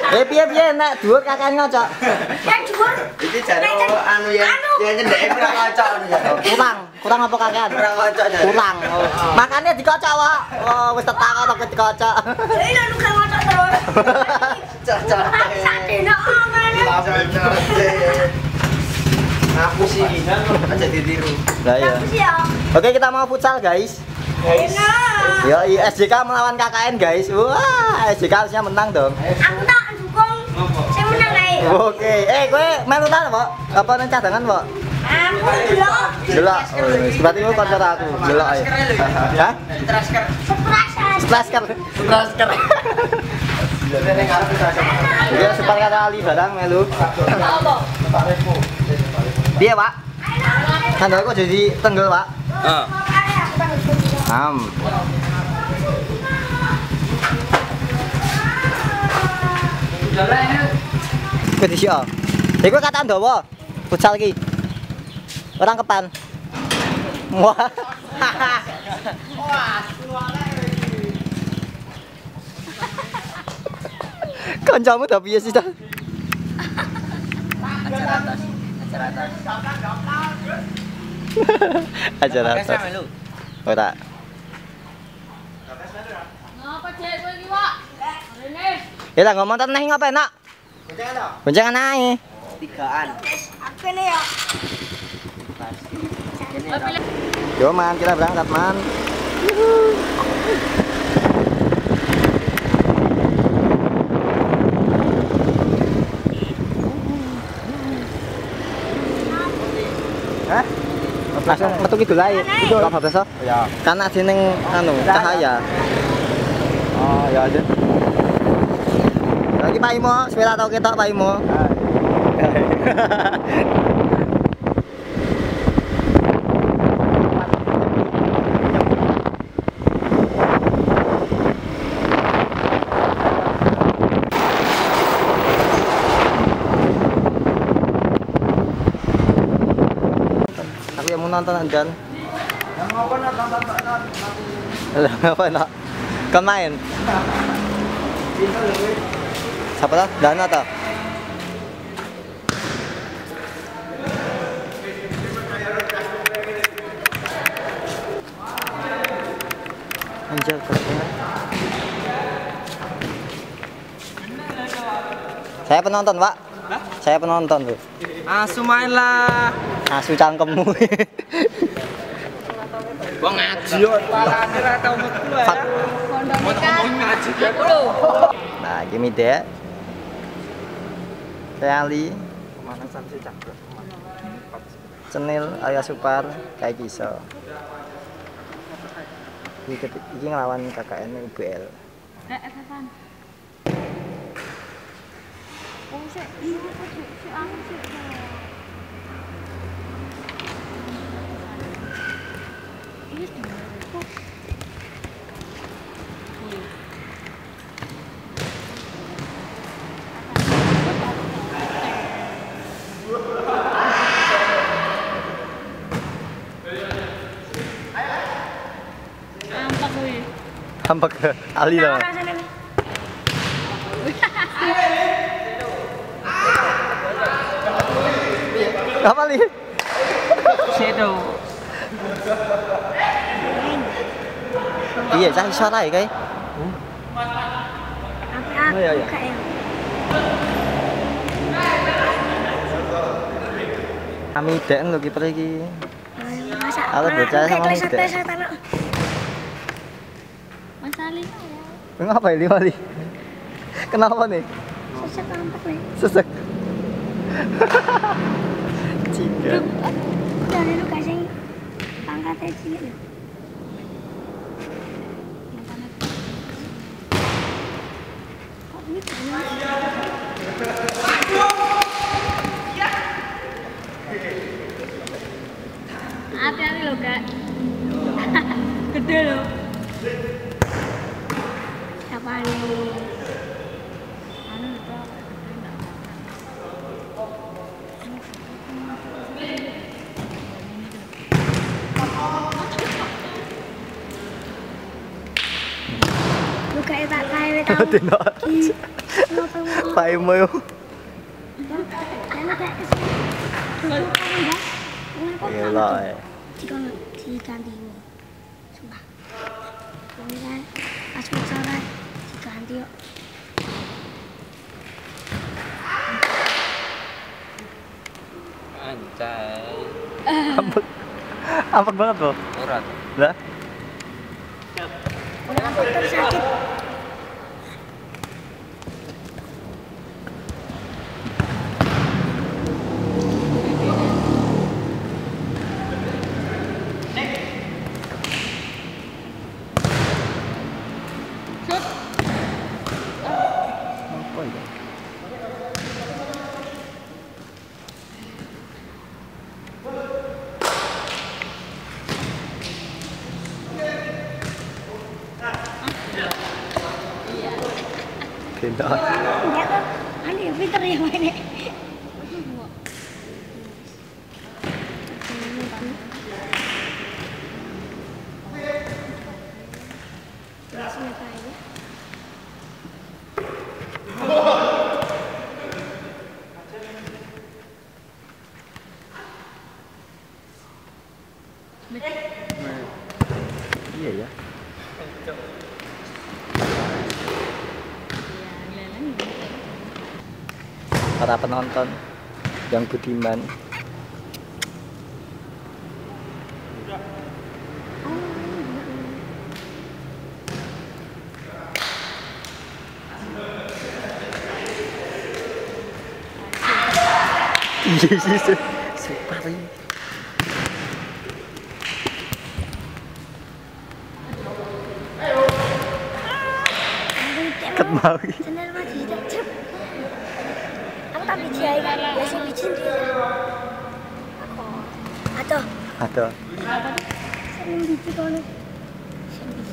Piye nek dhuwur kakean ngocok. Nek dhuwur. Iki jare anu ya nyendek kurang ngocok ya. Kurang apa kakean? Kurang ngocok jare. Kurang. Makane dikocok kok. Oh, wis tetakon kok dikocok. Lha lu gak ngocok terus. Cocok. Sadene omane. Aku sih aja ditiru. Lah iya. Oke, kita mau futsal, guys. Ya, SJK melawan KKN, guys. Wah, SJK harusnya menang dong. Aku tak dukung. Saya menang ae. Oke, kowe melu ta, Pak? Apa nang cadangan, Pak? Aku delok. Delok. Berarti kowe konser aku. Delok ae. Hah? Trasker. Trasker. Ya, supaya kali barang melu. Piye, Pak? Sandalku jadi tenggel, Pak. Heeh. Kompetisi oh. Iku kata ndawa. Futsal iki. Orang kepan. Wah. Kancamu udah piye sih, Ta? Acara atas. Ora. Ngapa cek kowe iki, Pak? Rene. Ya lah ngomong teneh ngapa enak? Boncengan ae. Tigaan. Aku ne ya. Yo man, kita berangkat man. Hah? Langsung metu kidul ae. Apa besok? Ya. Karena jeneng anu cahaya. Oh, ya aja. Lagi Pak Imo, sepeda tau ketok Pak Imo. Aku yang mau nonton Anjan. Apa nak? Kan main. Siapa dah? Dana tak? Anjir, keren. Saya penonton, Pak. Hah? Saya penonton, Bu. Asu main lah. Asu cangkemmu. Wong ngaji yo. Palane ra tau metu ya. Ngomong ngaji ya lho. Nah, gini deh. Reali. Pemanasan sih cakep. Cenil Arya Supar kayak iso. Iki ngelawan KKN UBL. Kapan? Oh, sik iya sik anu sik. Ini di mana? Tampak ke Ali lah. Apa li? Shadow. Iya, cah iso ta iki. Apa ya? Kami dek lho kiper iki. Masa. Alat bocah sama Mas dek. Mas Ali. Ngapa ini Mali? Kenapa nih? Sesek tampak nih. Sesek. Jika. Dari lu kasih pangkatnya cilik lho. Kok ini hati-hati lho, Kak. Gede lho. Siapa nih? Anu itu lu kayak tak kayak tahu. Pai mo yo. Gila ya. Diganti. Sumpah. Ini kan pas futsal kan diganti yuk. Anjay. Ampak banget bro. Urat. Lah. Aku tersakit. Apa itu? Tidak. Enggak tuh. Ani yang pinter ya mainnya. Iya ya. Para penonton yang budiman. Iya sih, super ini. Mau. Bener mah tidak cep. Aku tak biji aja kan, biasa biji dia. Aku, atau, Ada. sering biji kalau, sering biji.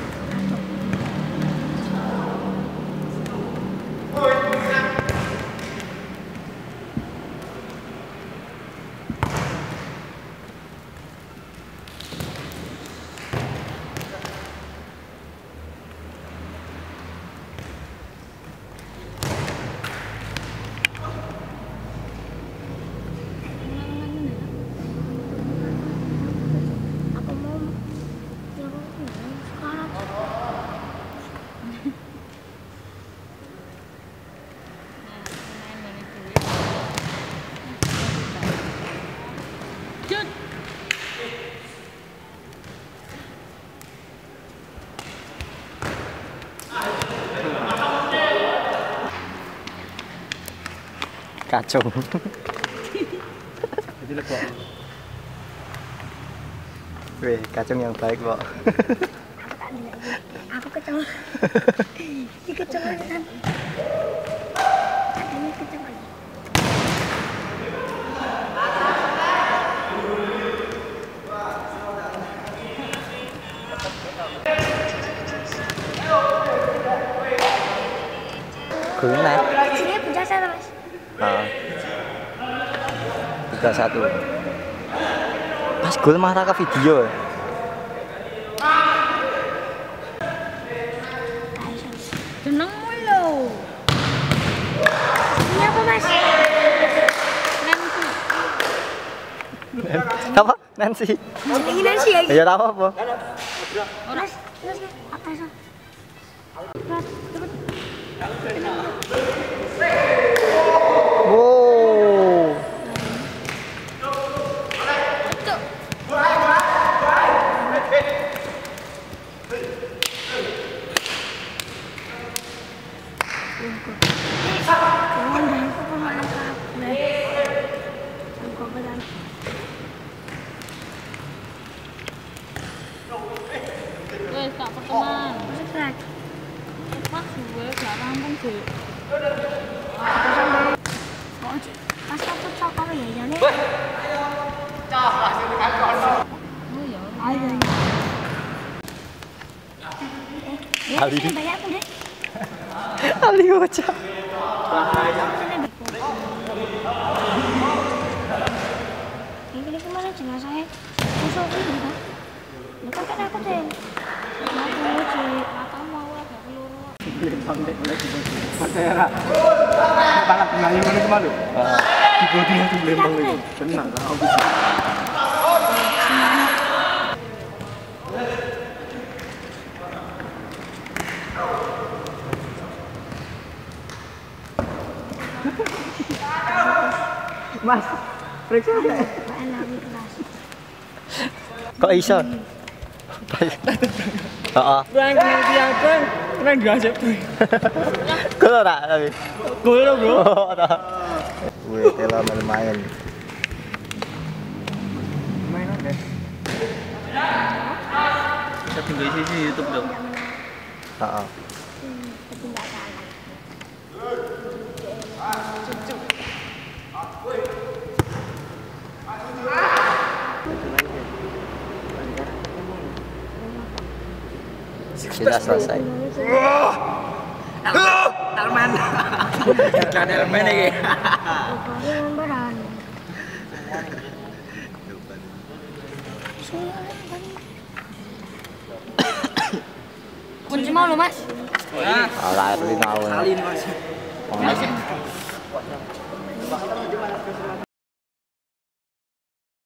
Aku mau sekarang. Kacau. Weh, kacung yang baik, Pak. Aku tak lihat. Aku kecil. Ini kecil kan. Ini kecil lagi. Guna. Sini punya saya mas. Ah. 3-1. Pas gol marah ke video. Tenang mulu. Ini apa mas? Apa? Nancy. Ini Nancy ya? Ya apa apa? Mas, apa itu? Wow. Wes tak perteman. Maksudnya, Mas gue gak rampung sih. pas aku cokol ya, jadi. Oh ya. Ayo. Ali. Ini banyak aku deh. Ali bocah. Ini kemana jenazahnya? Susuk ini kan? Lu kan aku deh. Aku uji. Matamu aku agak peluru. Percaya. Balap ngayuh ngene iki malu. Di bodi itu Lembang itu. Tenang lah aku. Mas, periksa enggak? Kok iso? Heeh. Bang, dia kan keren gak sih? Gol ora tapi. Gol lo, Bro. Wih, Tela main-main. Main apa? Saya tinggal isi YouTube dong. Heeh. Sudah selesai. Alman. Kan Alman iki. Kunci mau lo, Mas? Alah, ini tahu. Salin, Mas. Wong